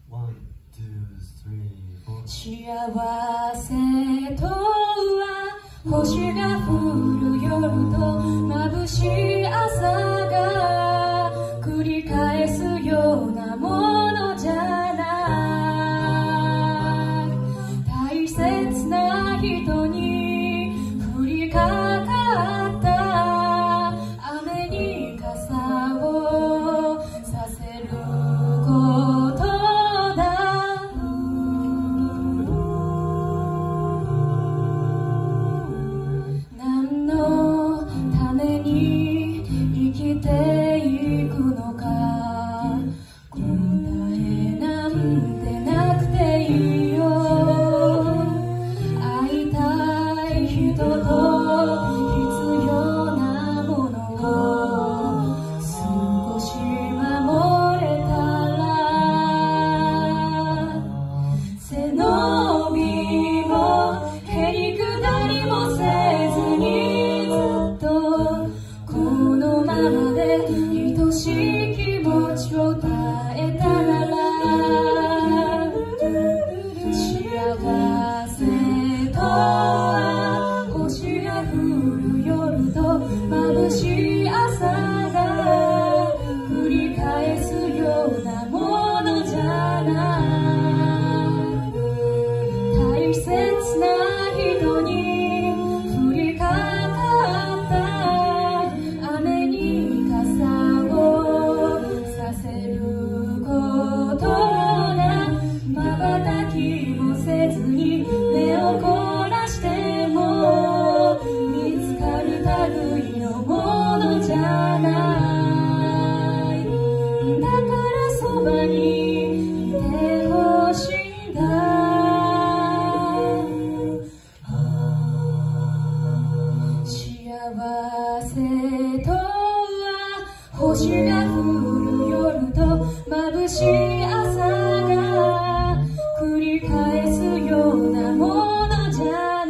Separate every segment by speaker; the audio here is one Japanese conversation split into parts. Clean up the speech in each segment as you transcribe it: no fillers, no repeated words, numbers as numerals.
Speaker 1: One, two, three, four.
Speaker 2: 幸せとは星が降る夜と眩しい朝が繰り返すようなものじゃない大切な人に降りかかった雨に傘をさせること何のために生きていくのか答えなんてなくていいよ会いたい人と必要なものを少し守れたら背伸びもへりくだりもせずにずっとこのままで愛しい気持ちを伝えたなら幸せとは星が降る夜と眩しい朝が繰り返すようなものじゃない大切な人に降りかかった雨に傘をさせることな瞬きもせずに目を凝らしても見つかる類のものじゃないだからそばにいてほしいんだ幸せとは星が降る夜と眩しい朝が繰り返すようなものじゃ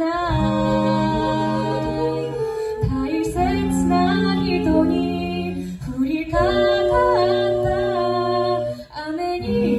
Speaker 2: ない大切な人に降りかかった雨に